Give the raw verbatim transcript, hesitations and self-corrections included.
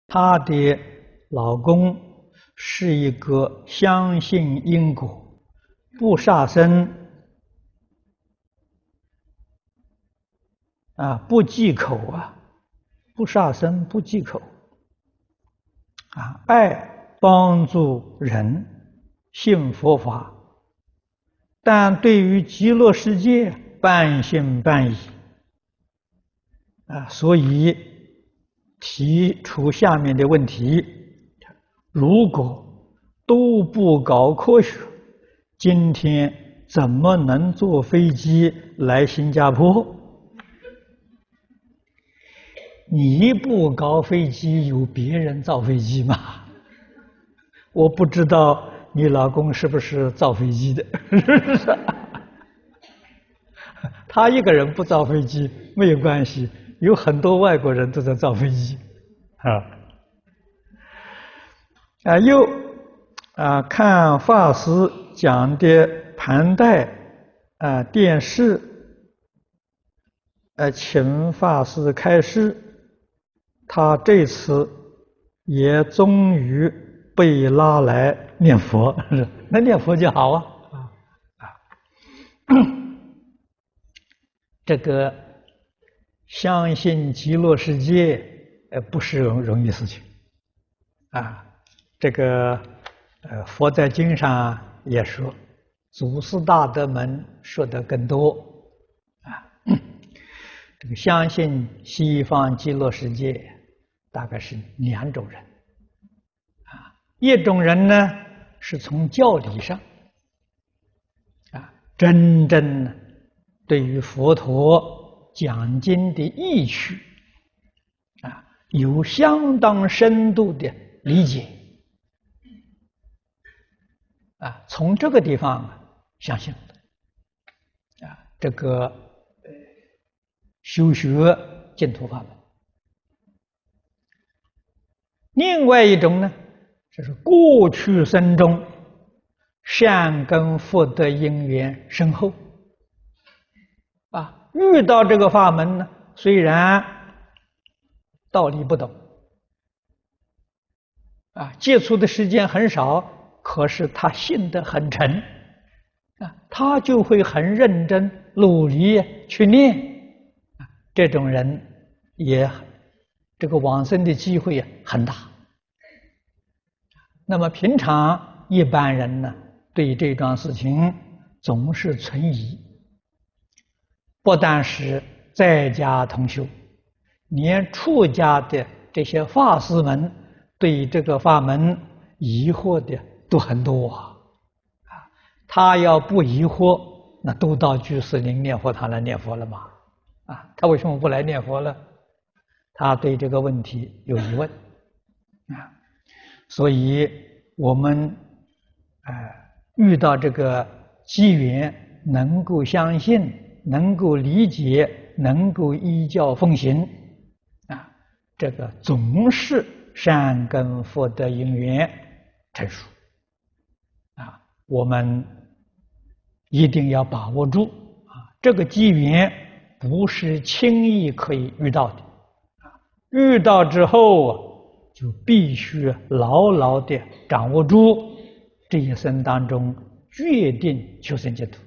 她的老公是一个相信因果、不杀生啊，不忌口啊，不杀生，不忌口啊，爱帮助人，信佛法，但对于极乐世界半信半疑啊，所以提出下面的问题：如果都不搞科学，今天怎么能坐飞机来新加坡？你不搞飞机，有别人造飞机吗？我不知道你老公是不是造飞机的，是不是？他一个人不造飞机没有关系，有很多外国人都在造飞机，啊啊又啊看法师讲的盘带啊电视，呃请法师开示，他这次也终于被拉来念佛，那念佛就好啊啊！这个相信极乐世界，呃，不是容容易事情啊。这个呃，佛在经上也说，祖师大德们说的更多啊。这个相信西方极乐世界，大概是两种人啊。一种人呢，是从教理上啊，真正对于佛陀讲经的意趣啊，有相当深度的理解啊，从这个地方啊相信啊，这个呃修学净土法门。另外一种呢，就是过去生中善根福德因缘深厚啊，遇到这个法门呢，虽然道理不懂啊，接触的时间很少，可是他信得很沉啊，他就会很认真努力去念啊，这种人也这个往生的机会很大。那么平常一般人呢，对这桩事情总是存疑，不但是在家同修，连出家的这些法师们对这个法门疑惑的都很多啊！啊，他要不疑惑，那都到居士林念佛堂来念佛了嘛？啊，他为什么不来念佛呢？他对这个问题有疑问啊，所以我们啊、呃、遇到这个机缘，能够相信，能够理解，能够依教奉行啊，这个总是善根福德因缘成熟啊，我们一定要把握住啊，这个机缘不是轻易可以遇到的啊，遇到之后就必须牢牢地掌握住，这一生当中决定求生净土。